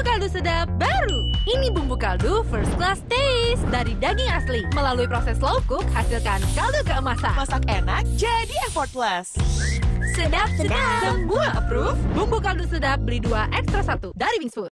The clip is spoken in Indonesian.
kaldu sedap baru. Ini bumbu kaldu first class taste dari daging asli. Melalui proses slow cook, hasilkan kaldu keemasan. Masak enak, jadi effortless. Sedap. Semua approve. Bumbu kaldu sedap beli 2 ekstra 1 dari Wings Food.